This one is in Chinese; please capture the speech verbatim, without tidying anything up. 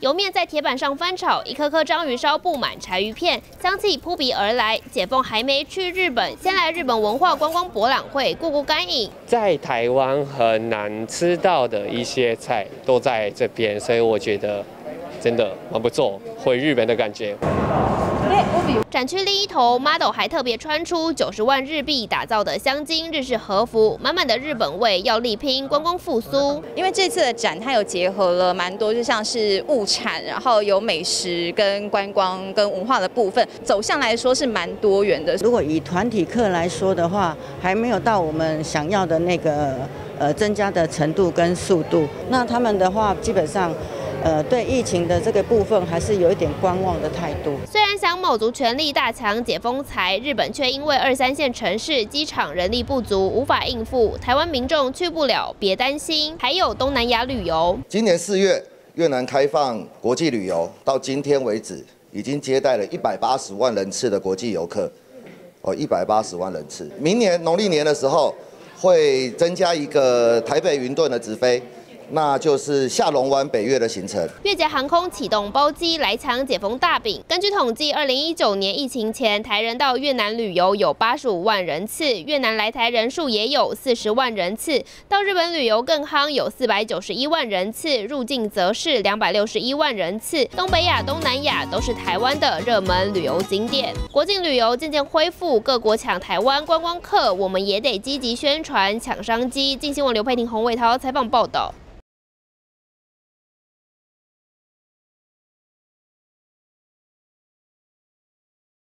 油面在铁板上翻炒，一颗颗章鱼烧布满柴鱼片，香气扑鼻而来。解封还没去日本，先来日本文化观光博览会过过干瘾。 在台湾很难吃到的一些菜都在这边，所以我觉得真的蛮不错，回日本的感觉。 展区另一头 ，model 还特别穿出九十万日币打造的香精日式和服，满满的日本味，要力拼观光复苏。 因为这次的展，它有结合了蛮多，就像是物产，然后有美食跟观光跟文化的部分，走向来说是蛮多元的。 如果以团体客来说的话，还没有到我们想要的那个呃增加的程度跟速度。那他们的话，基本上。呃，对疫情的这个部分还是有一点观望的态度。 虽然想卯足全力大抢解封财，日本却因为二三线城市机场人力不足，无法应付。台湾民众去不了，别担心。还有东南亚旅游， 今年四月越南开放国际旅游，到今天为止已经接待了一百八十万人次的国际游客，哦，一百八十万人次。明年农历年的时候会增加一个台北云顿的直飞。那就是下龙湾北越的行程。 越捷航空启动包机来抢解封大饼。根据统计，二零一九年疫情前，台人到越南旅游有八十五万人次，越南来台人数也有四十万人次。到日本旅游更夯，有四百九十一万人次，入境则是两百六十一万人次。东北亚、东南亚都是台湾的热门旅游景点。国境旅游渐渐恢复，各国抢台湾观光客，我们也得积极宣传抢商机。镜新闻刘佩婷、洪伟涛采访报道。